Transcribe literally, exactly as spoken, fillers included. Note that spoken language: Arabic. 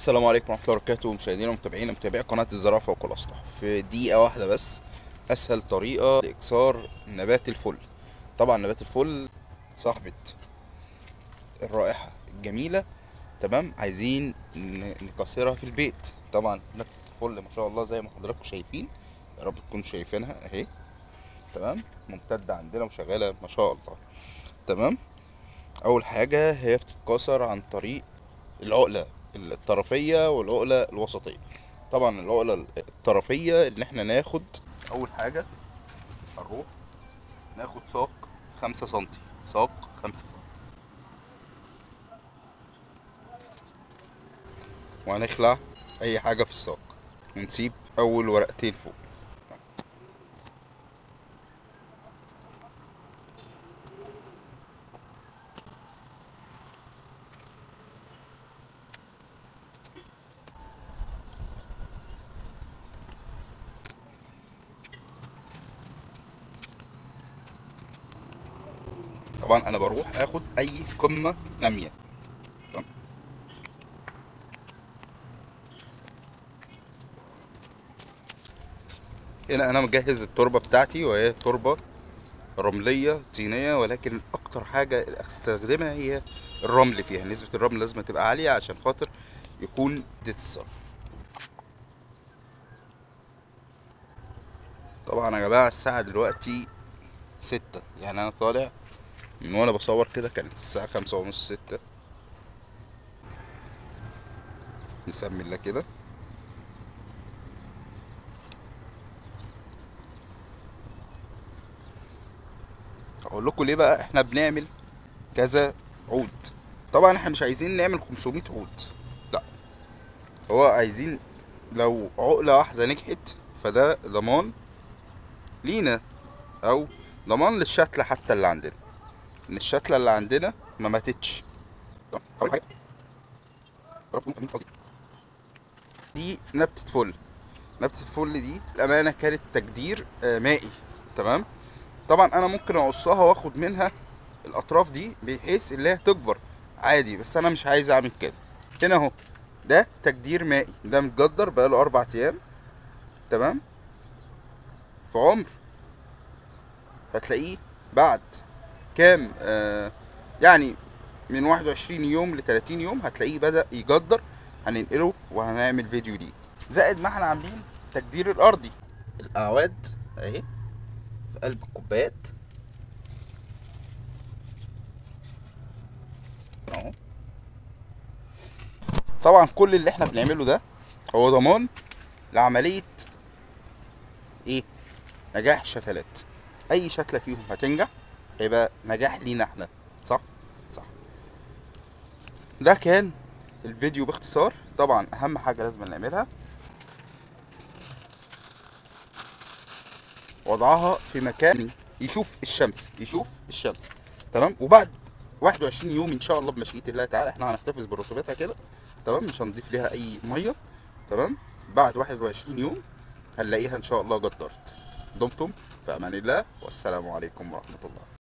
السلام عليكم ورحمة الله وبركاته، مشاهدينا ومتابعينا متابعي قناة الزراعة فوق الأسطح. في دقيقة واحدة بس أسهل طريقة لإكسار نبات الفل. طبعا نبات الفل صاحبة الرائحة الجميلة، تمام. عايزين ن- نكسرها في البيت. طبعا نبتة الفل ما شاء الله زي ما حضراتكم شايفين، يا رب تكونوا شايفينها اهي، تمام، ممتدة عندنا وشغالة ما شاء الله، تمام. أول حاجة هي بتتكسر عن طريق العقلة الطرفية والعقلة الوسطية. طبعا العقلة الطرفية اللي احنا ناخد أول حاجة، هنروح ناخد ساق خمسة سنتي، ساق خمسة سنتي، وهنخلع أي حاجة في الساق ونسيب أول ورقتين فوق. طبعا أنا بروح آخد أي قمة نامية، تمام؟ هنا أنا مجهز التربة بتاعتي، وهي تربة رملية طينية، ولكن أكتر حاجة استخدمها هي الرمل فيها. نسبة الرمل لازم تبقى عالية عشان خاطر يكون تتصرف. طبعا يا جماعة الساعة دلوقتي ستة، يعني أنا طالع من وأنا بصور كده كانت الساعة خمسة ونص، ستة. نسمي الله كده. أقول لكم ليه بقى احنا بنعمل كذا عود. طبعا احنا مش عايزين نعمل خمسمية عود، لا، هو عايزين لو عقلة واحدة نجحت فده ضمان لينا، او ضمان للشتلة حتى اللي عندنا، ان الشتلة اللي عندنا ما ماتتش. طب أول حاجة دي نبتة فل. نبتة الفل دي الأمانة كانت تجدير آه، مائي، تمام. طبعا أنا ممكن أقصها وآخد منها الأطراف دي بحيث اللي هي تكبر عادي، بس أنا مش عايز أعمل كده. هنا أهو ده تجدير مائي، ده متجدر بقاله أربع أيام، تمام. في عمر هتلاقيه بعد كام آه يعني من واحد وعشرين يوم لتلاتين يوم هتلاقيه بدأ يجدر. هننقله وهنعمل فيديو ليه، زائد ما احنا عاملين تجدير الأرضي. الأعواد أهي في قلب الكوبايات اهو. طبعا كل اللي احنا بنعمله ده هو ضمان لعملية ايه؟ نجاح الشتلات. اي شتلة فيهم هتنجح هيبقى نجاح لينا احنا، صح؟ صح. ده كان الفيديو باختصار. طبعا اهم حاجة لازم نعملها وضعها في مكان يشوف الشمس، يشوف الشمس، تمام. وبعد واحد وعشرين يوم ان شاء الله بمشيئة الله تعالى احنا هنحتفظ برطوبتها كده، تمام، مش هنضيف ليها اي ميه، تمام. بعد واحد وعشرين يوم هنلاقيها ان شاء الله جدرت. دمتم في امان الله، والسلام عليكم ورحمة الله.